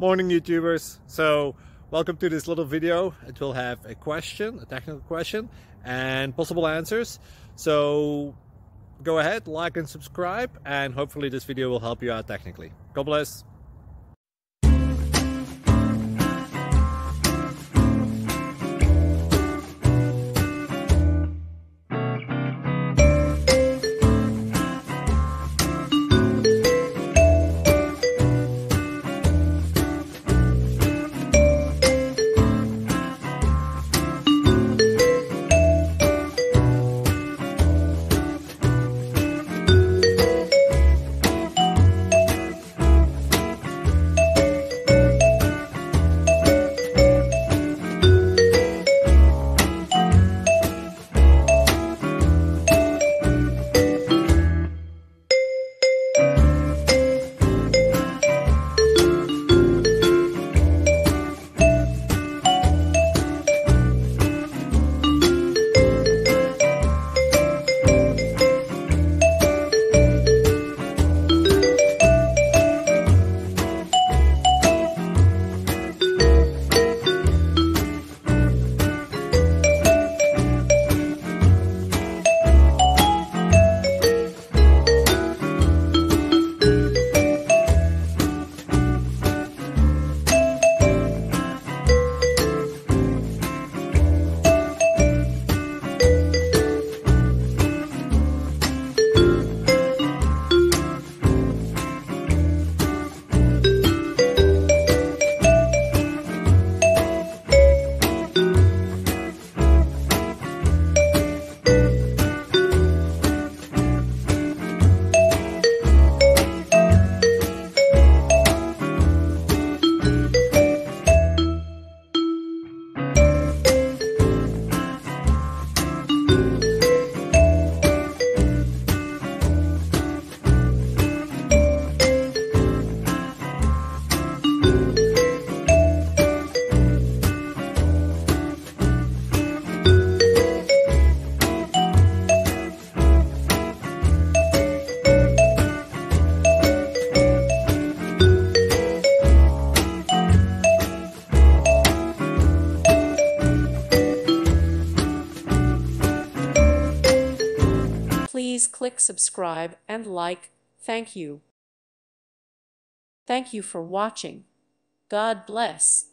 Morning YouTubers. So welcome to this little video. It will have a question, a technical question, and possible answers. So go ahead, like and subscribe, and hopefully this video will help you out technically. God bless. Please click subscribe and like. Thank you. Thank you for watching. God bless.